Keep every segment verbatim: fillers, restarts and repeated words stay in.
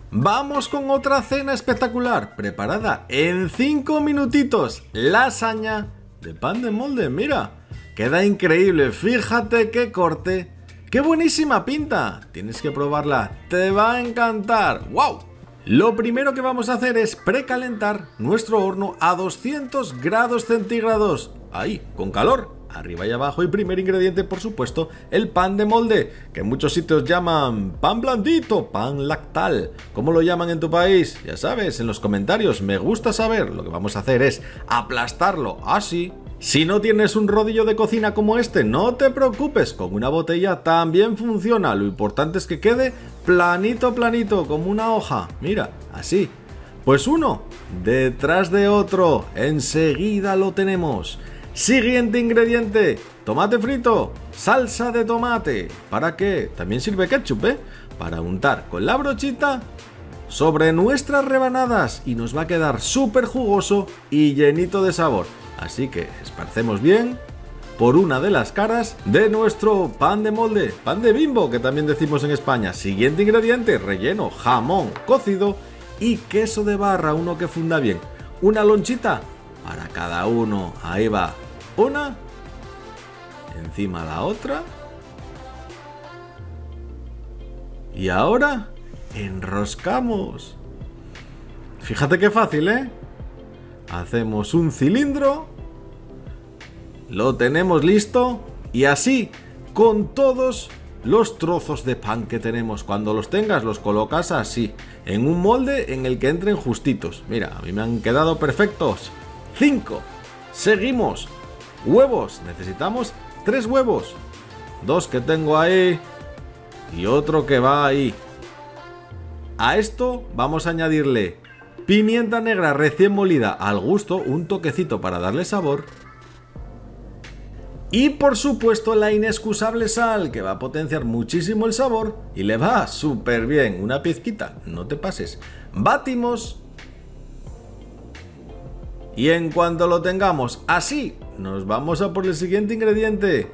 Vamos con otra cena espectacular, preparada en cinco minutitos. Lasaña de pan de molde, mira. Queda increíble, fíjate qué corte. ¡Qué buenísima pinta! Tienes que probarla, te va a encantar. ¡Wow! Lo primero que vamos a hacer es precalentar nuestro horno a doscientos grados centígrados. Ahí, con calor. Arriba y abajo, y primer ingrediente, por supuesto, el pan de molde, que en muchos sitios llaman pan blandito, pan lactal. ¿Cómo lo llaman en tu país? Ya sabes, en los comentarios, me gusta saber. Lo que vamos a hacer es aplastarlo así. Si no tienes un rodillo de cocina como este, no te preocupes, con una botella también funciona. Lo importante es que quede planito, planito, como una hoja. Mira, así. Pues uno detrás de otro, enseguida lo tenemos. Siguiente ingrediente, tomate frito, salsa de tomate. ¿Para qué? También sirve ketchup, ¿eh? Para untar con la brochita sobre nuestras rebanadas y nos va a quedar súper jugoso y llenito de sabor. Así que esparcemos bien por una de las caras de nuestro pan de molde, pan de Bimbo, que también decimos en España. Siguiente ingrediente, relleno, jamón cocido y queso de barra, uno que funda bien. Una lonchita para cada uno, ahí va. Una, encima la otra, y ahora enroscamos. Fíjate qué fácil, ¿eh? Hacemos un cilindro, lo tenemos listo, y así con todos los trozos de pan que tenemos. Cuando los tengas los colocas así, en un molde en el que entren justitos. Mira, a mí me han quedado perfectos. Cinco. Seguimos. Huevos, necesitamos tres huevos, dos que tengo ahí y otro que va ahí. A esto vamos a añadirle pimienta negra recién molida al gusto, un toquecito para darle sabor. Y por supuesto la inexcusable sal, que va a potenciar muchísimo el sabor y le va súper bien, una pizquita, no te pases. Batimos. Y en cuanto lo tengamos así, nos vamos a por el siguiente ingrediente.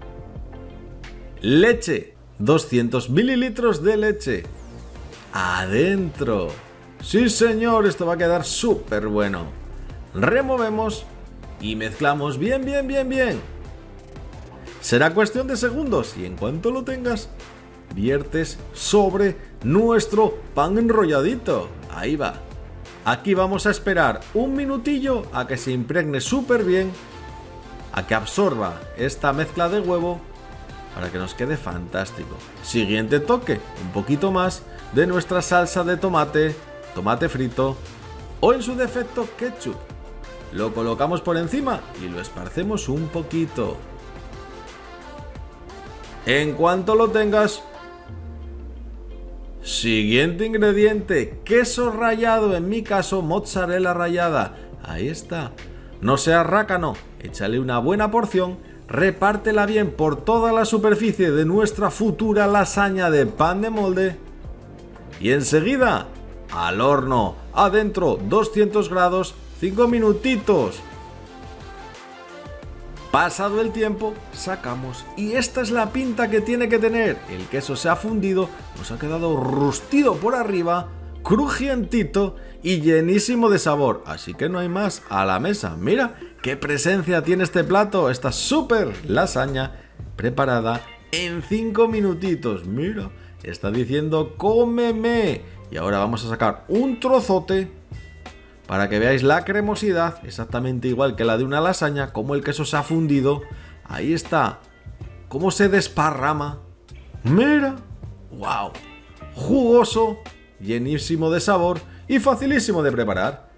Leche. doscientos mililitros de leche. Adentro. Sí señor, esto va a quedar súper bueno. Removemos y mezclamos bien, bien, bien, bien. Será cuestión de segundos y en cuanto lo tengas, viertes sobre nuestro pan enrolladito. Ahí va. Aquí vamos a esperar un minutillo a que se impregne súper bien, a que absorba esta mezcla de huevo para que nos quede fantástico. Siguiente toque, un poquito más de nuestra salsa de tomate, tomate frito o en su defecto ketchup. Lo colocamos por encima y lo esparcemos un poquito. En cuanto lo tengas, siguiente ingrediente, queso rallado, en mi caso mozzarella rallada. Ahí está. No sea rácano, échale una buena porción, repártela bien por toda la superficie de nuestra futura lasaña de pan de molde y enseguida al horno, adentro, doscientos grados, cinco minutitos. Pasado el tiempo, sacamos y esta es la pinta que tiene que tener. El queso se ha fundido, nos ha quedado rustido por arriba, crujientito y llenísimo de sabor. Así que no hay más, a la mesa. Mira qué presencia tiene este plato, esta súper lasaña preparada en cinco minutitos. Mira, está diciendo cómeme. Y ahora vamos a sacar un trozote para que veáis la cremosidad, exactamente igual que la de una lasaña, como el queso se ha fundido. Ahí está, cómo se desparrama. Mira, wow, jugoso, llenísimo de sabor y facilísimo de preparar.